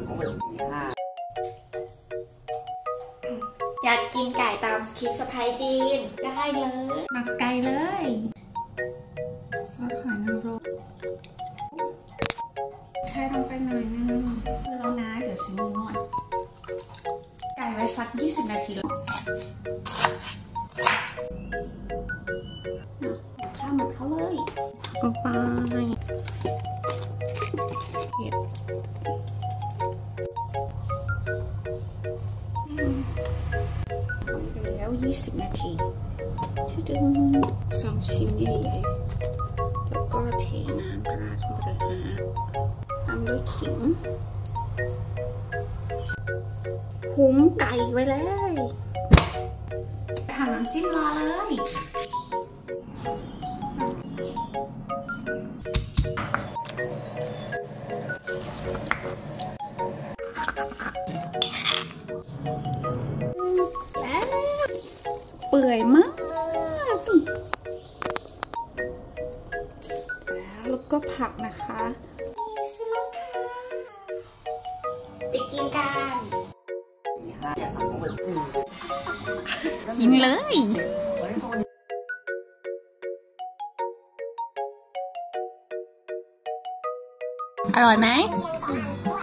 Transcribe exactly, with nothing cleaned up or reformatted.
อยากกินไก่ตามคลิปสะพ้ายจีนได้เลยหนักไก่เลยซอสหอยนางรมใช้ลงไปหน่อยนึงคือแล้วนะเดี๋ยวใช้มือนวดไก่ไว้สักยี่สิบนาทีแล้วข้าวหมดเขาเลยลงไปเห็ดแล้วยี่สิบนาทีจะดึงสองชิ้นใหญ่ๆแล้วก็เทน้ำราดลงไปนะตามด้วยขิงหุ้มไก่ไว้เลยทำน้ำจิ้มรอเลยเปื่อยมากแล้วก็ผักนะคะสลัดค่ะไปกินกันกินเลยอร่อยไหม